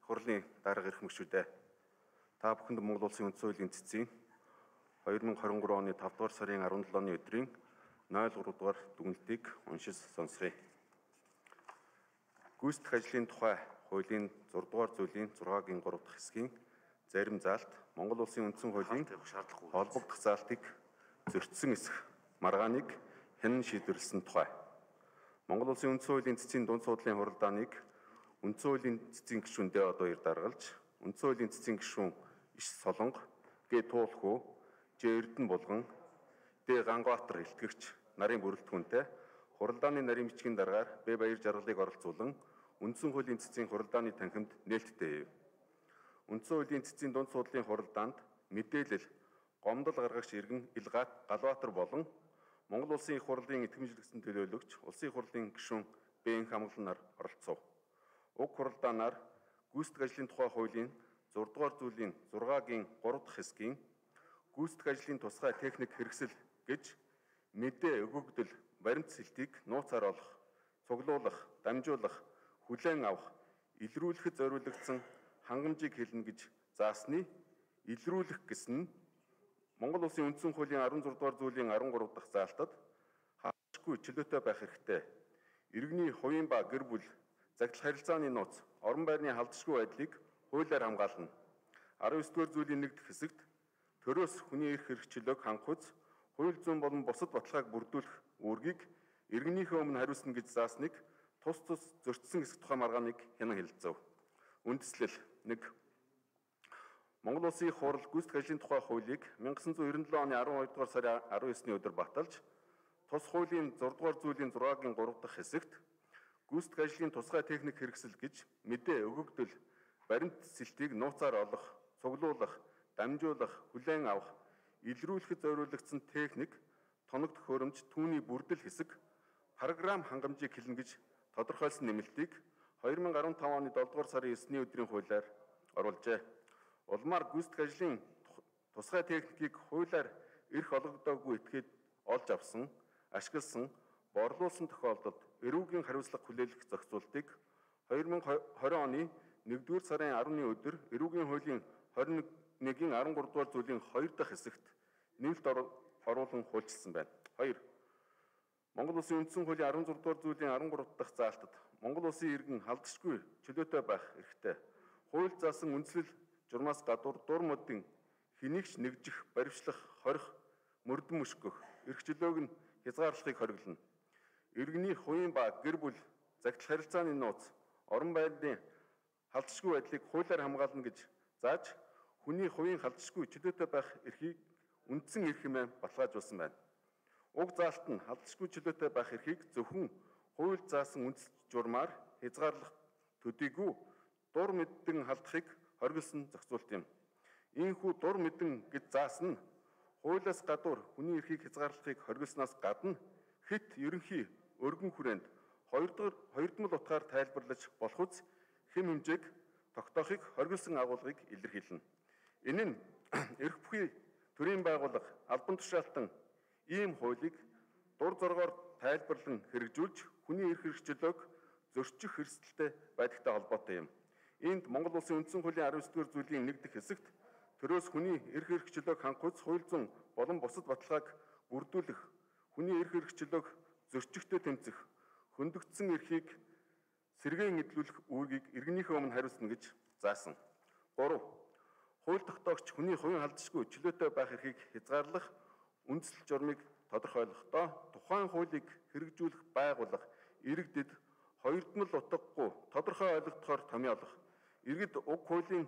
хурлын дарга ирэх мөчүүдээ та бүхэнд Монгол Улсын үндсэн хуулийн цэцгийн 2023 оны 5 дугаар сарын 17-ны өдрийн 03 дугаар дүгнэлтийг уншиж сонсъё. Гүйцэтгэх ажлын тухай хуулийн 6 дугаар зүйлийн 6-гийн 3 дахь хэсгийн зарим заалт Монгол Улсын үндсэн хуулийн холбогдох заалтыг зөрчсөн эсэх маргааныг хянан шийдвэрлэсэн тухай. Монгол Улсын үндсэн хуулийн цэцгийн дунд суудлын хуралдааныг үндсэн хуулийн цэцгийн гишүүн Д.Одоо даргалж, үндсэн хуулийн цэцгийн гишүүн Иш Солонго, Г. Туулхүү, Ж. Эрдэнэ Булган, Д. Ганбаатар илтгэгч нарын бүрэлдэхүүнтэй хуралдааны нарийн бичгийн дараагаар Б. Баяр жаргалыг оролцуулан үндсэн хуулийн цэцгийн хуралдааны танхимд нээлттэй. Үндсэн хуулийн цэцгийн дунд суудлын хуралдаанд мэдээлэл, гомдол гаргагч иргэн Илгаат Галбаатар болон Монгол Улсын их хурлын итгэмжлэгдсэн төлөөлөгч Улсын их хурлын гишүүн Б.Н. Хамглан нар оролцов. Уг хуралдаанаар гүйцэтгэх ажлын тухай хуулийн 6 дугаар зүйлийн 6-гийн 3 дахь хэсгийн гүйцэтгэх ажлын тусгай техник хэрэгсэл гэж мэдээ өгөгдөл баримт сэлтийг нууцаар олох, цуглуулах, дамжуулах, хүлээн авах, илрүүлэхэд зориулагдсан хангамжийг хэлнэ гэж заасны илрүүлэх гэсэн нь Монгол Улсын үндсэн хуулийн 16 дугаар зүйлийн 13 дахь заалтад хаашгүй чөлөөтэй байх хэрэгтэй. Иргэний хувийн ба гэр бүл, загтал харилцааны нууц, орон байрны халдшгүй байдлыг хуулиар хамгаална. 19 дугаар зүйлийн 1 дахь хэсэгт төрөөс хүний эрх хэрэгчлөөг хангах үз, хууль зүйн болон бусад баталгааг бүрдүүлэх үүргийг иргэнийхээ өмнө хариуцна гэж заасныг тус зөрчсөн хэсэг тухай маргааныг хянан хэлэлцэв. Үндэслэл 1. Монгол Улсын их хурал гүйцэтгэх ажлын тухай хуулийг 1997 оны 12 дугаар сарын 19-ний өдөр баталж, тус хуулийн 6 дугаар зүйлийн 6-гийн 3 дахь хэсэгт гүйцэтгэх ажлын тусгай техник хэрэгсэл гэж мэдээ өгөгдөл баримт сэлтийг нууцаар олох, цуглуулах, дамжуулах, хүлээн авах, илрүүлэхэд зориулагдсан техник, тоног төхөөрөмж, түүний бүрдэл хэсэг, програм хангамжийг хэлнэ гэж тодорхойлсон нэмэлтийг 2015 оны 7 дугаар сарын 9-ний өдрийн хуулиар оруулжээ. Улмаар гүйцэтгэх ажлын тусгай техникийг хуулиар эрх олгодоогүй этгээд олж авсан, ашигласан, борлуулсан тохиолдолд эрүүгийн хариуцлага хүлээх зохицуултыг 2020 оны 1-р сарын 10-ны өдөр эрүүгийн хуулийн 21-ийн 13 дугаар зүйлийн 2 дахь хэсэгт нэмэлт оруулан хуульчилсан байна. 2. Монгол Улсын үндсэн хуулийн 16 дугаар зүйлийн 13 дахь заалтад Монгол Улсын иргэн халдшгүй чөлөөтэй байх эрхтэй. Хууль заасан үндслэл журмаас гадуур дур модын хэнийгч нэгжих, баривчлах, хорих, мөрдөн мөшгөх, эрх чөлөөг нь хязгаарлахыг хориглоно. Иргэний хувийн ба гэр бүл, загтал харилцааны нууц, орон байрны халдшгүй байдлыг хуулиар хамгаална гэж зааж, хүний хувийн халдшгүй чөлөөтэй байх эрхийг үндсэн эрх хэмээн баталгаажуулсан байна. Уг заалт нь халдшгүй чөлөөтэй байх эрхийг зөвхөн хууль заасан үндсэн журмаар хязгаарлах төдийгүй дур мэдэн халдахыг хориглосон зохицуулт юм. Ийхүү дур мэдэн гэж заасан нь хуулиас гадуур хүний эрхийг хязгаарлахыг хориглосноос гадна хэт ерөнхий өргөн хүрээнд хоёрдмол утгаар тайлбарлаж болох үз хэм хэмжээг тогтоохыг хориглосон агуулгыг илэрхийлнэ. Энэ нь эрх бүхий төрийн байгууллага албан тушаалтан ийм хуулийг дур зоргоор тайлбарлан хэрэгжүүлж хүний эрх хэрэгчлөөг зөрчих хэрэгсэлтэй байдагтай холбоотой юм. Энд Монгол Улсын үндсэн хуулийн 19-р зүйлийн 1 дахь хэсэгт төрөөс хүний эрх хэрэгчлөөг хангах үз, хууль зүйн болон бусад баталгааг бүрдүүлэх, хүний эрх хэрэгчлөөг зөрчихтэй тэмцэх, хөндөгдсөн эрхийг сэргээн эдлүүлэх үүргийг иргэнийхээ өмнө хариуцна гэж заасан. 3. Хууль тогтоогч хүний хувийн халдшгүй чөлөөтэй байх эрхийг хязгаарлах үндсэл журмыг тодорхойлохдоо тухайн хуулийг хэрэгжүүлэх байгууллага иргэдэд хоёрдмол утгагүй тодорхой ойлгогдохоор томьёолох, иргэд уг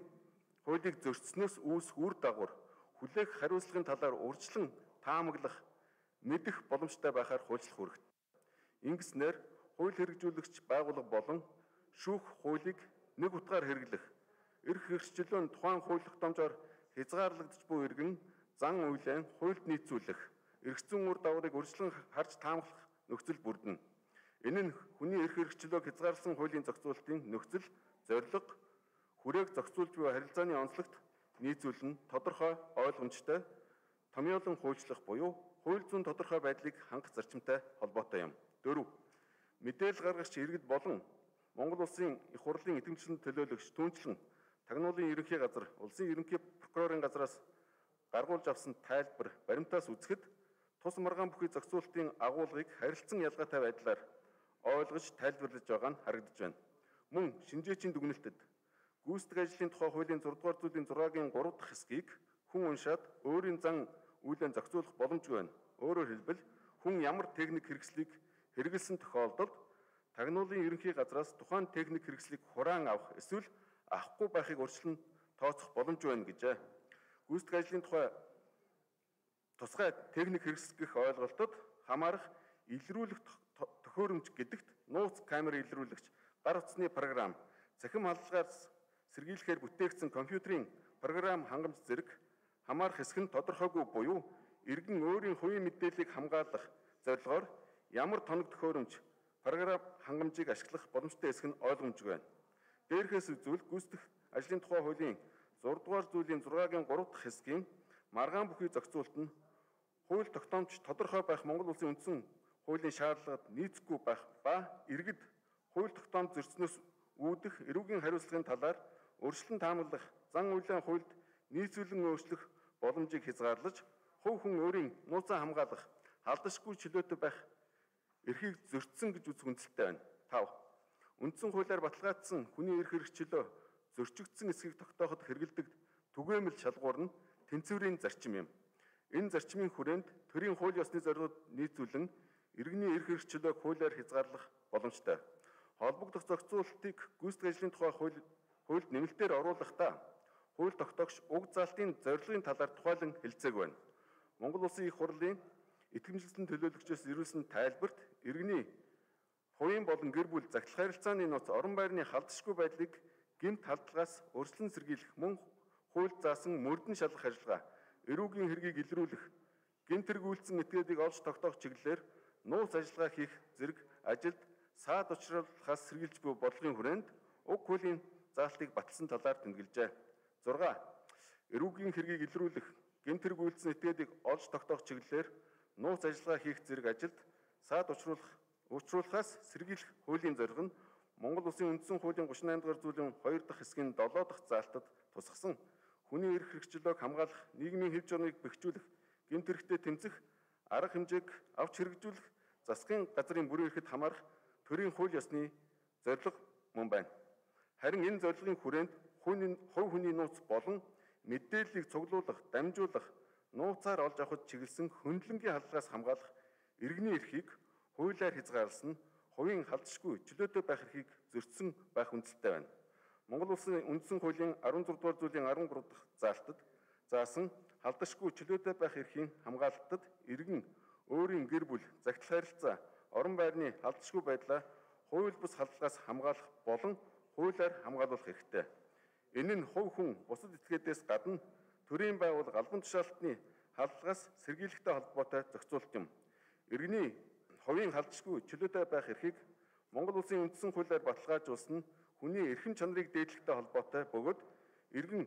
хуулийг зөрчснөөс үүсэх үр дагавар хүлээх хариуцлагын талаар урьдчилан таамаглах, мэдэх боломжтой байхаар хуульчлах үүрэгтэй. Ингэснээр хууль хэрэгжүүлэгч байгууллага болон шүүх хуулийг нэг утгаар хэрэглэх, эрх хэрэгчлөө нь тухайн хууль тогтоомжоор хязгаарлагдж буй иргэн зан үйлэн хуульд нийцүүлэх, эрх зүйн үр дагаврыг урьдчилан харж таамаглах нөхцөл бүрдэнэ. Энэ нь хүний эрх хэрэгчлөөг хязгаарласан хуулийн зохицуулалтын нөхцөл, зорилго, хүрээг зохицуулж буй харилцааны онцлогт нийцүүлэн тодорхой, ойлгомжтой, томьёолон хуульчлах буюу хууль зүйн тодорхой байдлыг хангах зарчимтай холбоотой юм. 4. Мэдээлэл гаргагч иргэд болон Монгол Улсын их хурлын идэвхжлэн төлөөлөгч түүнчлэн Тагнуулын ерөнхий газар, улсын ерөнхий прокурорын газраас гаргуулж авсан тайлбар, баримтаас үзэхэд тус маргаан бүхий зохицуулалтын агуулгыг харилцан ялгаатай байдлаар ойлгож тайлбарлаж байгаа нь харагдаж байна. Мөн шинжээчийн дүгнэлтэд гүйцэтгэх ажлын тухай хуулийн 6 дугаар зүйлийн 6-гийн 3 дахь хэсгийг хүн уншаад өөрийн зан үйлэн зохицуулах боломжгүй байна. Өөрөөр хэлбэл хүн ямар техник хэрэгслийг хэрэгэлсэн тохиолдолд Тагнуулын ерөнхий газраас тухайн техник хэрэгслийг хураан авах эсвэл авахгүй байхыг урьдчилан тооцох боломжгүй байна гэжээ. Гүйцэтгэх ажлын тухай тусгай техник хэрэгсэх ойлголтод хамаарах илрүүлэх төхөөрөмж гэдэгт нууц камер илрүүлэгч, гар утасны програм, цахим халдлагаас сэргийлэхээр бүтээгдсэн компьютерийн програм хангамж зэрэг хамаарах хэсэг нь тодорхойгүй буюу иргэн өөрийн хувийн мэдээллийг хамгаалах зорилгоор ямар тоног төхөөрөмж, програм хангамжийг ашиглах боломжтой хэсэг нь ойлгомжгүй байна. Дээрхээс үзвэл гүйцэтгэх ажлын тухай хуулийн 6 дугаар зүйлийн 6-гийн 3 дахь хэсгийн маргаан бүхий зохицуулалт нь хууль тогтоомж тодорхой байх Монгол Улсын үндсэн хуулийн шаардлагад нийцэхгүй байх ба иргэд хууль тогтоомж зөрчснөөс үүдэх эрүүгийн хариуцлагын талаар өршлөн таамаглах зан үйлийн хуульд нийцүүлэн өөрчлөх боломжийг хязгаарлаж хувь хүн өөрийн нууцаа хамгаалах халдашгүй чөлөөтэй байх эрхийг зөрчсөн гэж үзэх үндсэлтэй байна. 5. Үндсэн хуулиар баталгаажсан хүний эрх хэрэгчлөө зөрчигдсөн эсхийг тогтооход хэрэгэлдэг түгээмэл шалгуур нь тэнцвэрийн зарчим юм. Энэ зарчмын хүрээнд төрийн хууль ёсны зорилгод нийцүүлэн иргэний эрх хэрэгчлөөг хуулиар хязгаарлах боломжтой. Холбогдох зохицуулалтыг гүйцэтгэх ажлын тухай хуульд нэмэлтээр оруулахдаа хууль тогтоогч уг заалтын зорилгын талаар тухайлан хэлцээг байна. Монгол Улсын их хурлын итгэмжлэлтэн төлөөлөгчөөс ирүүлсэн тайлбарт иргэний хувийн болон гэр бүл захирал харилцааны нууц орон байрны халдшгүй байдлыг гэмт халдлагаас өрсөлдөн сэргийлэх мөн хууль заасан мөрдөн шалгах ажиллагаа, эрүүгийн хэргийг илрүүлэх, гэмт хэрэг үйлдсэн этгээдийг олж тогтоох чиглэлээр нууц ажиллагаа хийх зэрэг ажилд саад учруулахаас сэргийлж буй бодлогын хүрээнд уг хуулийн заалтыг баталсан талаар тэмдэглэжээ. 6. Эрүүгийн хэргийг илрүүлэх, гэмт хэрэг үйлдсэн этгээдийг олж тогтоох чиглэлээр нууц ажиллагаа хийх зэрэг ажилд саад учруулахаас сэргийлэх хуулийн зорилго нь Монгол Улсын үндсэн хуулийн 38 дугаар зүйлийн 2 дахь хэсгийн 7 дахь заалтад тусгасан хүний эрх хэрэгчлөөг хамгаалах, нийгмийн хэв журмыг бэхжүүлэх, гэмт хэрэгтээ тэмцэх, арга хэмжээг авч хэрэгжүүлэх, засгийн газрын бүрэн эрхэд хамаарах төрийн хууль ёсны зорилго мөн байна. Харин энэ зорилгын хүрээнд хувь хүний нууц болон мэдээллийг цуглуулах, дамжуулах, нууцаар олж авахд чиглэсэн хөндлөнгийн халдлагаас хамгаалах иргэний эрхийг хуулиар хязгаарласан хувийн халдшгүй чөлөөтэй байх эрхийг зөрчсөн байх үндсэлтэй байна. Монгол Улсын үндсэн хуулийн 16 дугаар зүйлийн 13 дахь заалтад заасан халдшгүй чөлөөтэй байх эрхийн хамгаалалтад иргэн өөрийн гэр бүл, захирал харилцаа, орон байрны халдшгүй байдлаа хууль бус халдлагаас хамгаалах болон хуулиар хамгаалуулах хэрэгтэй. Энэ нь хувь хүн бусад этгээдээс гадна төрийн байгууллага албан тушаалтны халдлагаас сэргийлэхтэй холбоотой зохицуулалт юм. Иргэний хувийн халдшгүй чөлөөтэй байх эрхийг Монгол Улсын үндсэн хуулиар баталгаажуулсан нь хүний эрхэм чанарыг дээдлэхтэй холбоотой бөгөөд иргэн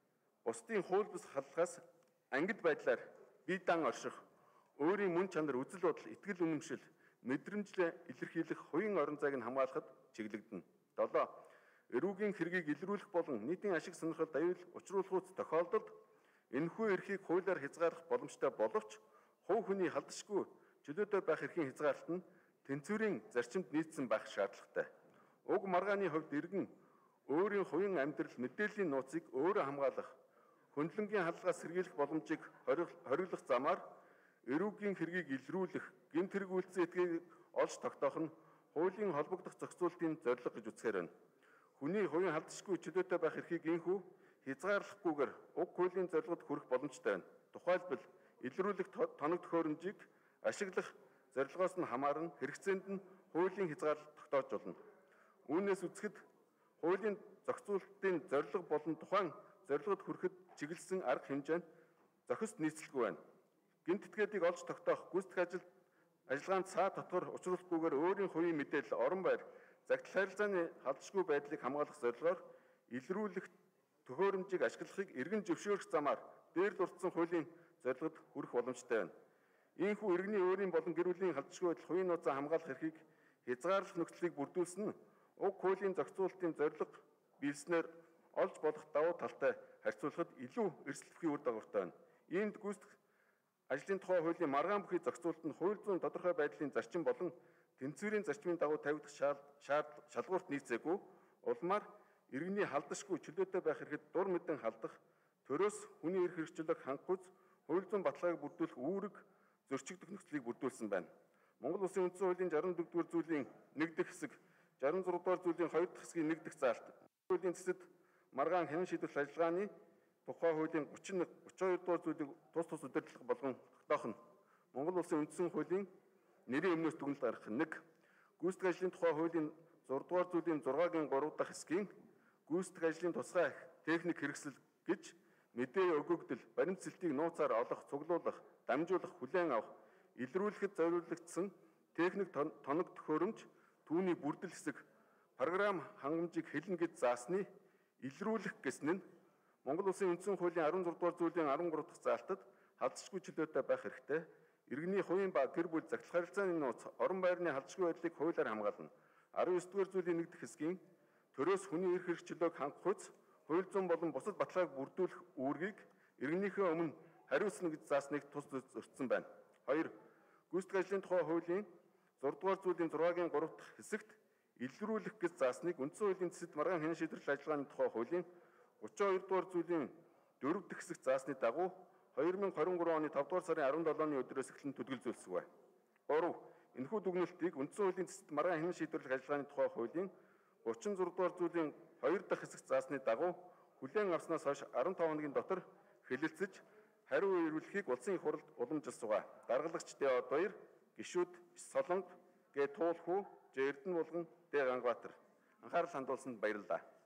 бусдын хууль бус халдлагаас ангид байдлаар бие дан орших, өөрийн мөн чанар, үзэл бодол, итгэл үнэмшил, мэдрэмжлээ илэрхийлэх хувийн орон зайг нь хамгаалахад чиглэгдэнэ. 7. Эрүүгийн хэргийг илрүүлэх болон нийтийн ашиг сонирхолд аюул учруулахуйц тохиолдолд энэхүү эрхийг хуулиар хязгаарлах боломжтой боловч хувь хүний халдшгүй чөлөөтэй байх эрхийн хязгаарлалт нь тэнцвэрийн зарчимд нийцсэн байх шаардлагатай. Уг маргааны хувьд иргэн өөрийн хувийн амьдрал мэдээллийн нууцыг өөрөө хамгаалах, хөндлөнгийн халдлагаас сэргийлэх боломжийг хориглох замаар эрүүгийн хэргийг илрүүлэх, гэмт хэрэг үйлдсэн этгээгийг олж тогтоох нь хуулийн холбогдох зохицуулалтын зорилго гэж үзэхээр байна. Хүний хувийн халдшгүй чөлөөтэй байх эрхийг инхүү хязгаарлахгүйгээр уг хуулийн зорилгод хүрэх боломжтой байна. Тухайлбал илрүүлэх тоног төхөөрөмжийг ашиглах зорилгоос нь хамааран хэрэгцээнд нь хуулийн хязгаарлалт тогтоож болно. Үүнээс үзэхэд хуулийн зохицуулалтын зорилго болон тухайн зорилгод хүрэхэд чиглэсэн арга хэмжээ нь зохист нийцэлгүй байна. Гэмт этгээдийг олж тогтоох, гүйцэтгэх ажиллагаанд саад татвар учруулахгүйгээр өөрийн хувийн мэдээлэл, орон байр, захирал харилцааны халдшгүй байдлыг хамгаалах зорилгоор илрүүлэх төхөөрөмжийг ашиглахыг эргэн зөвшөөрөх замаар дээр дурдсан хуулийн зорилгод хүрэх боломжтой байна. Ийхүү иргэний өөрийн болон гэр бүлийн халдшгүй байдал хувийн нууцаа хамгаалах эрхийг хязгаарлах нөхцөлийг бүрдүүлсэн нь Уг хуулийн зохицуулалтын зорилго биелснээр олж болох давуу талтай харьцуулахад илүү эрсдэлгүй үр дагавартай байна. Иймд гүйцэтгэх ажлын тухай хуулийн маргаан бүхий зохицуулалт нь хууль зүйн тодорхой байдлын зарчим болон тэнцвэрийн зарчмын дагуу тавигдах шалгуурт нийцээгүй улмаар иргэний халдашгүй чөлөөтэй байх хэрэгэд дур мэдэн халдах, төрөөс хүний эрх хэрэгжлийг хангах, хууль зүйн баталгааг бүрдүүлэх үүрэг зөрчигдөх нөхцөлийг бүрдүүлсэн байна. Монгол Улсын үндсэн хуулийн 64-р зүйлийн 1 дэх хэсэг, 66-р зүйлийн 2 дахь хэсгийн 1 дэх заалт, хуулийн цэцэд маргаан хянан шийдвэрлэх ажиллагааны тухай хуулийн 32-р зүйлийг тус удирдлага болгон тогтоохно. Монгол Улсын үндсэн хуулийн нэрийн өмнөөс дүгнэлт гаргах 1. Гүйцэтгэх ажлын тухай хуулийн 6-р зүйлийн 6-гийн 3 дахь хэсгийн гүйцэтгэх ажлын тусгай техник хэрэгсэл гэж мэдээ өгөгдөл, баримтцэлтийг нууцаар олох, цуглуулах, дамжуулах, хүлээн авах, илрүүлэхэд зориулагдсан техник тоног төхөөрөмж, түүний бүрдэл хэсэг, програм хангамжийг хэлнэ гэж заасны илрүүлэх гэсэн нь Монгол Улсын үндсэн хуулийн 16-р зүйлийн 13 дахь заалтад халдшгүй чөлөөтэй байх хэрэгтэй. Иргэний хувийн ба гэр бүл захирал харилцааны нууц, орон байрны халдшгүй байдлыг хуулиар хамгаална. 19-р зүйлийн 1 дахь хэсгийн төрөөс хүний эрх хэрэгчлөөг хангах үз, хууль зүйн болон бусад баталгааг бүрдүүлэх үүргийг иргэнийхээ өмнө хариуцна гэж заасныг тус зөрчсөн байна. 2. Гүйцэтгэх ажлын тухай хуулийн 6-р зүйлийн 6-гийн 3 дахь хэсэгт илрүүлэх гэж заасныг үндсэн хуулийн цэцэд маргаан хянан шийдвэрлэх ажиллагааны тухай хуулийн 32-р зүйлийн 4 дахь хэсэг заасны дагуу 2023 оны 5-р сарын 17-ны өдрөөс эхлэн төлөвлөсөн байна. 3. Энэхүү дүгнэлтийг үндсэн хуулийн цэцэд маргаан хянан шийдвэрлэх ажиллагааны тухай хуулийн 36-р зүйлийн 2 дахь хэсэг заасны дагуу хүлээн авснаас хойш 15 хоногийн дотор хэлэлцэж хариу ирүүлэхийг улсын их хурлд уламжилсан байна. Даргалагч Д2, гишүүд Солонг, Г Туулхүү, Ж Эрдэнэ булган, Д Ганбаатар. Анхаарал хандуулсанд баярлалаа.